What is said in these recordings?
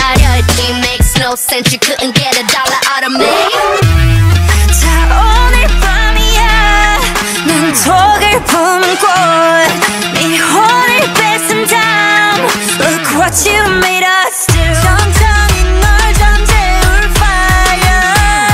하려 했지. Makes no sense, you couldn't get $1 out of me. 자 오늘 밤이야 난 독을 품은 꽃 네 혼을 뺏은 다음 Look what you made us do. 천천히 널 잠재울 fire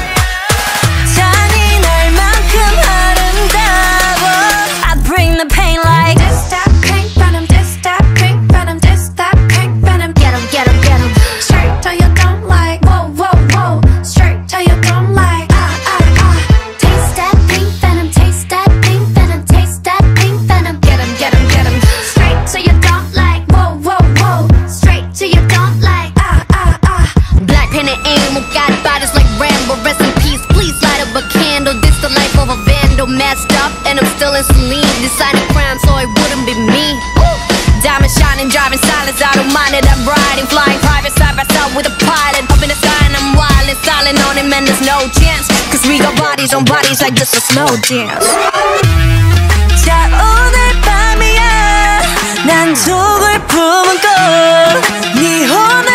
잔인할 만큼 아름다워 I bring the pain like This that pink venom, this that pink venom, this that pink venom. Get 'em, get 'em, get 'em. Straight till you don't like Whoa, whoa, whoa. Straight till you don't like Taste that pink venom, taste that pink venom, taste that pink venom. Get 'em, get 'em, get 'em. Straight till you don't like. Whoa, whoa, whoa. Straight till you don't like. BLACKPINK and aim, got bodies like Rambo. Rest in peace, please light up a candle. This the life of a vandal. Messed up and I'm still in saline. Deciding crime so it wouldn't be me. Diamond shining, driving silence, I don't mind it. I'm riding, flying private side by side with a pilot. Up in the sky and I'm wild and silent on him and there's no chance. Cause we got bodies on bodies like just a slow dance. 자 오늘 밤이야 난 독을 품은 꽃 네 혼을